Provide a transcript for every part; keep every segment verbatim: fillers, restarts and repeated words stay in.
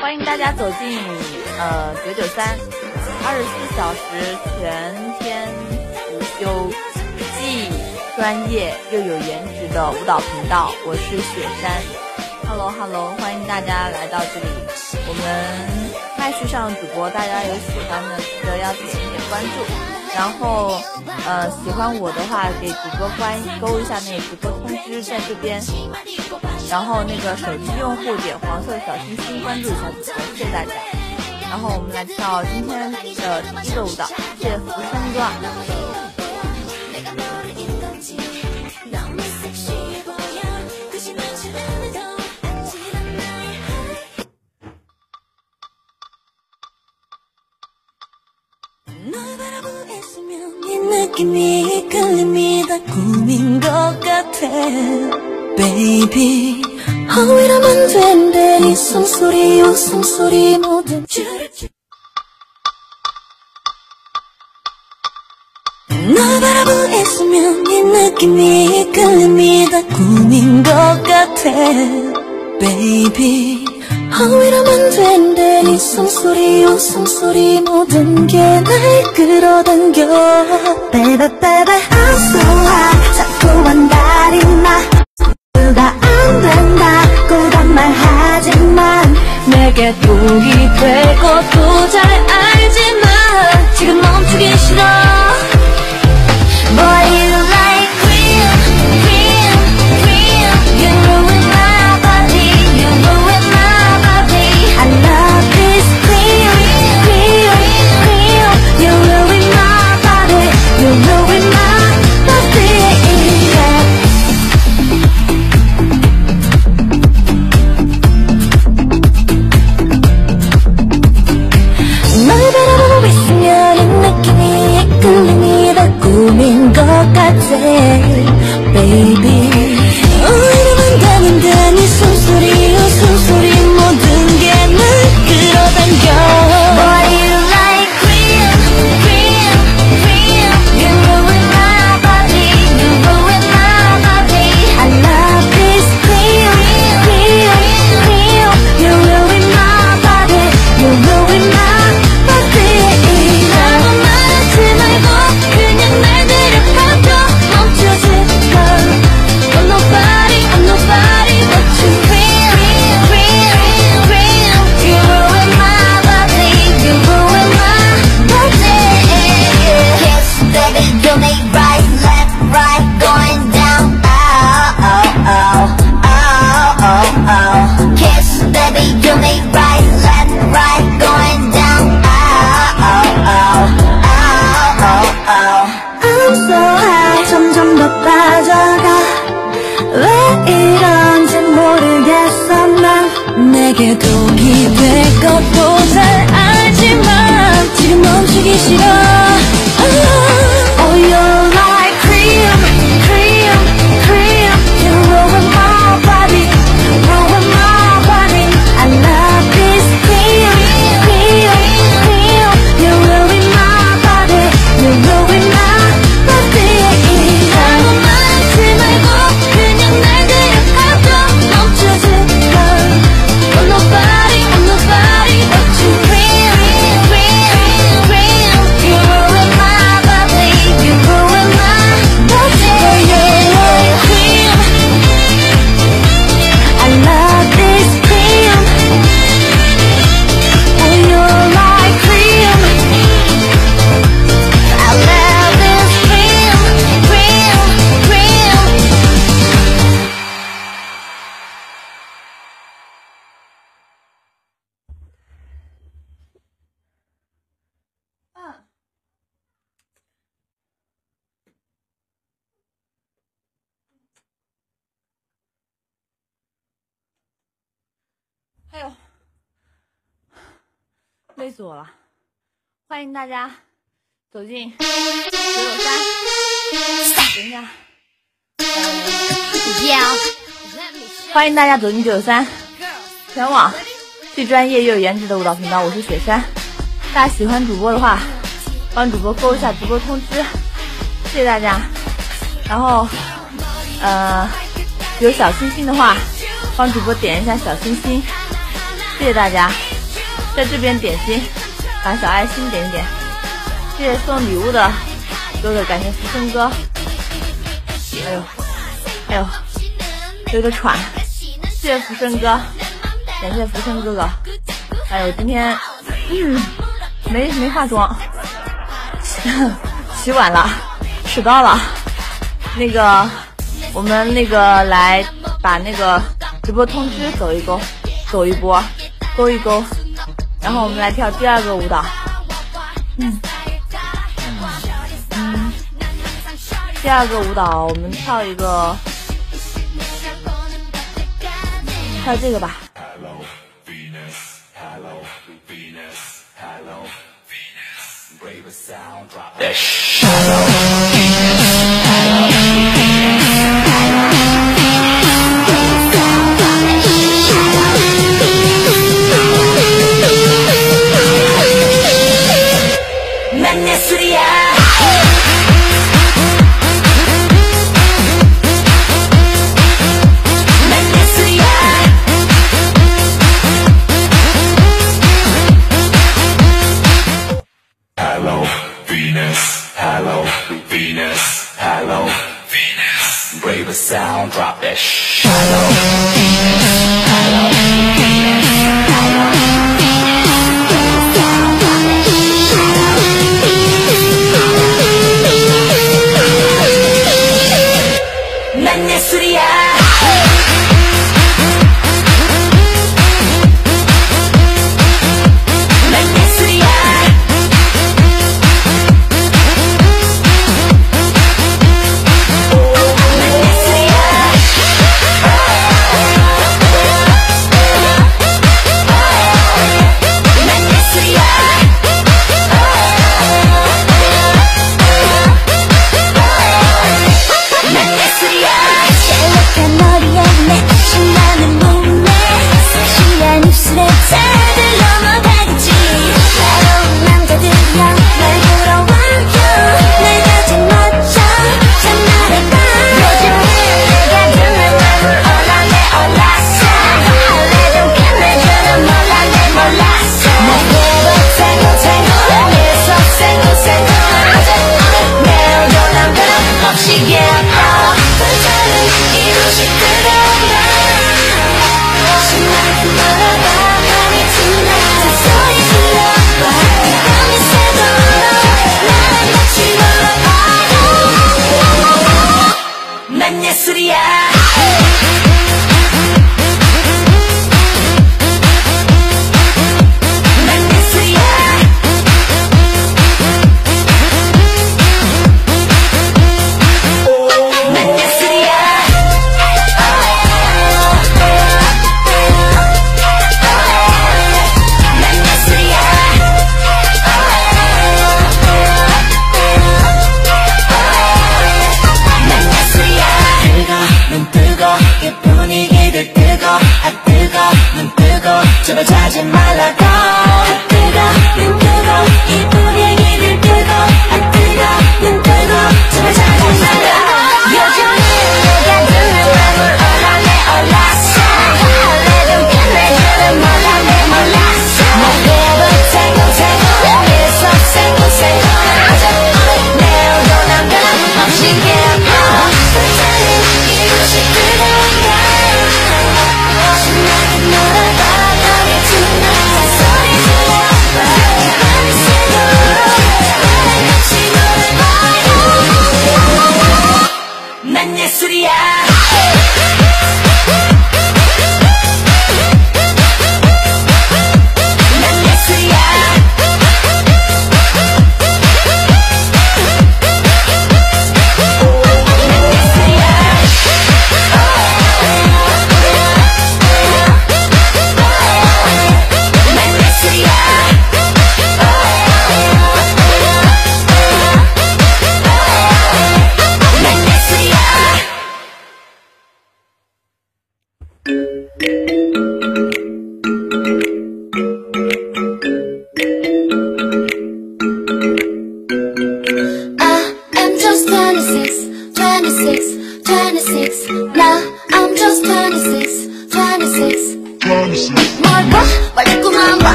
欢迎大家走进呃九九三，二十四小时全天无休，既专业又有颜值的舞蹈频道。我是雪山 ，Hello Hello， 欢迎大家来到这里。我们麦序上主播，大家有喜欢的记得要点一点关注，然后呃喜欢我的话给主播关勾一下那个直播通知在这边。然后那个手机用户点黄色小心心关注一下主播，谢谢大家。然后我们来跳今天的第一个舞蹈，是浮生段。 Baby, oh 이러면 된대 이 숨소리 웃음소리 모든 널 바라보고 있으면 이 느낌이 끌림이 다 꿈인 것 같아 Baby, oh 이러면 된대 이 숨소리 웃음소리 모든 게 날 끌어당겨 Baby baby I'm so high 자꾸만 달이 나 다 안 된다고 단 말하지만 내게 독이 될 것도 잘 알지만 지금 멈추기 싫어 Boy you like cream, cream, cream You ruin my body, you ruin my body I love this cream, cream, cream You ruin my body, you ruin my body 널 바라보고 있으면 이 느낌이 끌림이 다 꿈인 것 같아 Baby 어 이러면 가면 돼 네 숨소리 웃음소리 모든 게 날 끌어당겨 Boy you like cream, cream, cream You ruin my body, you ruin my body I love this cream, cream, cream You ruin my body, you ruin my 내게 독이 될 것도 잘 알지만 지금 멈추기 싫어 Oh you're like cream, cream, cream You ruin my body, ruin my body I love this cream, cream, cream You ruin my body, you ruin my body 아무 말 하지 말고 그냥 날 데려가줘 멈추지 I'm nobody, I'm nobody but you cream, cream, cream You ruin my body, you ruin my body You're like cream I love this cream Oh, you're like cream I love this cream, cream, cream 哎呦，累死我了！欢迎大家走进九九三。等一下，欢迎大家走进九九三，全网最专业又有颜值的舞蹈频道。我是雪山，大家喜欢主播的话，帮主播勾一下直播通知，谢谢大家。然后，呃，有小心心的话，帮主播点一下小心心，谢谢大家。 在这边点心，把小爱心点一点。谢谢送礼物的哥哥，感谢福生哥。哎呦，哎呦，有点喘。谢谢福生哥，感谢福生哥哥。哎呦，今天嗯没没化妆，起晚了，迟到了。那个我们那个来把那个直播通知走一勾，走一波，勾一勾，然后我们来跳第二个舞蹈。嗯嗯，第二个舞蹈我们跳一个，跳这个吧。 Sound, drop that shit. Hello, Venus. Hello, Venus. Hello, Venus. 난 예술이야. 제발 자지 말라고 아 뜨거 눈 뜨거 이 분위기를 뜨거 아 뜨거 눈 뜨거 제발 자지 말라고 여전히 내가 듣는 맘을 올라내 올랐어 원래 좀 끝내주는 몰랐네 몰랐어 나게도 생고생고 계속 생고생고 어제 내일도 난 변함없이 예뻐 불타는 이곳이 뜨거운 신나게 놀아봐 We'll be right back.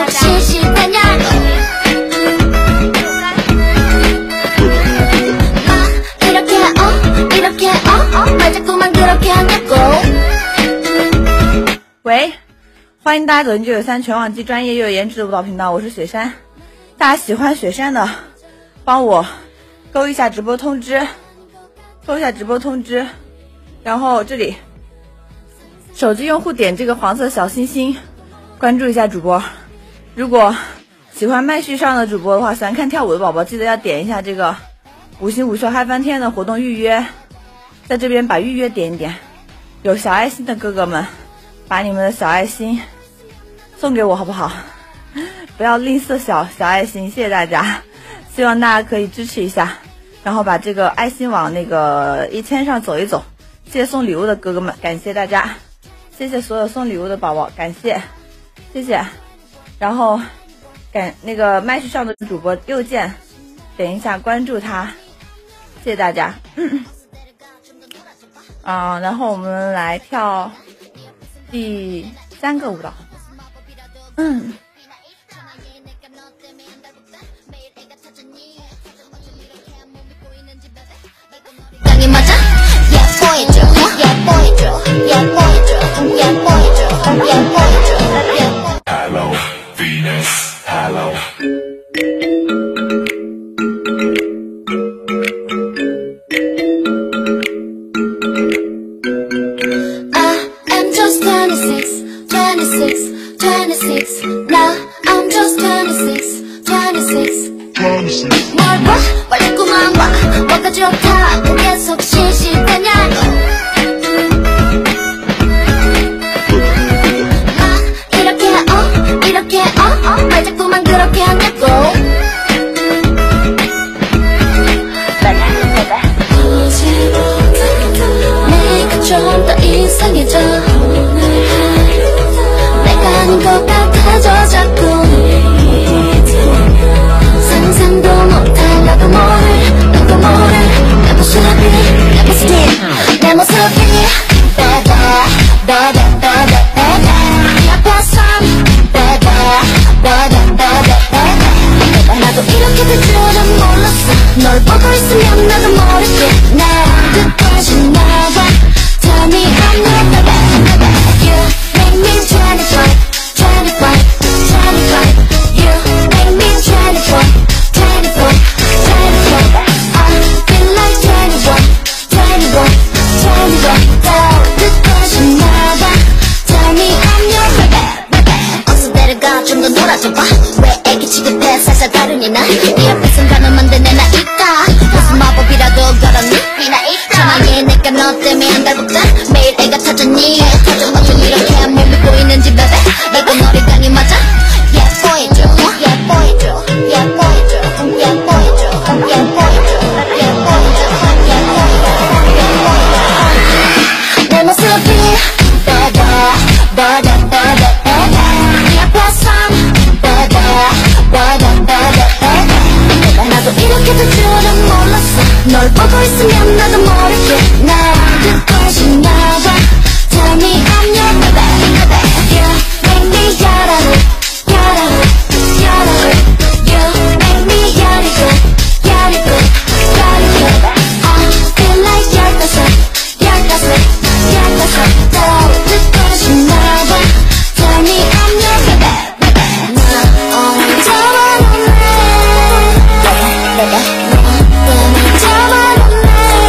계속 실시되냐고 막 이렇게 어 이렇게 어 말 자꾸만 그렇게 하냐고 喂，欢迎大家走进九九三全网最专业又有颜值的舞蹈频道，我是雪山。大家喜欢雪山的，帮我勾一下直播通知，勾一下直播通知，然后这里手机用户点这个黄色小星星，关注一下主播。如果喜欢麦序上的主播的话，喜欢看跳舞的宝宝，记得要点一下这个五星五秀嗨翻天的活动预约，在这边把预约点一点。有小爱心的哥哥们，把你们的小爱心送给我好不好？不要吝啬小小爱心，谢谢大家，希望大家可以支持一下，然后把这个爱心往那个一千上走一走。谢谢送礼物的哥哥们，感谢大家，谢谢所有送礼物的宝宝，感谢，谢谢。然后感那个麦序上的主播右键点一下关注他，谢谢大家。嗯，啊，然后我们来跳第三个舞蹈。嗯。 Hello, Venus, hello. I am just twenty-six, twenty-six, twenty-six. Now I'm just twenty-six, twenty-six. 날 봐, 말 자꾸만 봐. 뭐가 좋다고 계속 실시되냐고. 막 이렇게 어, 이렇게 어, 말 자꾸만 그렇게 하냐고. 내가 좀 더 이상해져. 내가 아닌 것 같아져 자꾸. 상상도 못할 나도 모를 너도 모를 내 모습이 내 모습이 내 모습이 baby baby baby baby 옆에서 baby baby baby baby 나도 이렇게 될 줄은 몰랐어 널 보고 있으면 나도 모르게 날 끝까지 나와 Tell me I'm your baby baby You make me twenty-five twenty-five twenty-five You make me twenty-four twenty-four twenty-four I feel like twenty-one twenty-one twenty-one 더 끝까지 나와 Tell me I'm your baby baby 어서 내려가 좀 더 놀아줘봐 왜 애기 취급해 살살 다르니 나네 앞에선 가면 안 돼 내 나이가 무슨 마법이라도 걸었니 네 나이가 전화해 내가 너 때문에 한 달부터 매일 애가 터졌니 어쩜 이렇게 몸이 보이는지 baby 내가 너를 강히 맞아 예뻐해줘 예뻐해줘 예뻐해줘 예뻐해줘 예뻐해줘 예뻐해줘 내 모습이 baby baby baby baby 옆에서 baby baby baby baby 나도 이렇게 될 줄은 몰랐어 널 보고 있으면 나도 모르게 날 끝까지 나와 Tell me I'm your baby baby You make me ya라고 야라고 야라고 You make me 야리고 야리고 야리고 I feel like 열다섯 열다섯 열다섯 더 끝까지 나와 Tell me I'm your baby baby 나 오늘 잡아놓네 baby baby 나 잡아놓네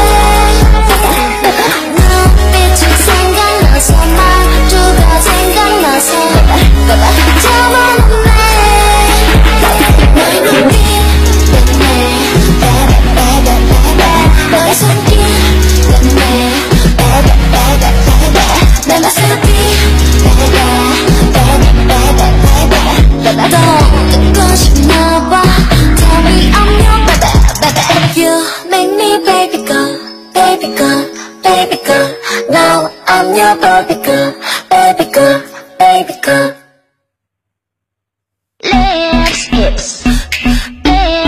baby 눈빛이 생각나서 말투가 생각나서 baby 잡아놓네 너의 눈빛 때문에 baby baby baby 너의 손길 때문에 baby baby baby 내 모습이 baby baby baby baby 더 듣고 싶나봐 Tell me I'm your baby baby You make me baby girl baby girl baby girl Now I'm your baby girl baby girl baby girl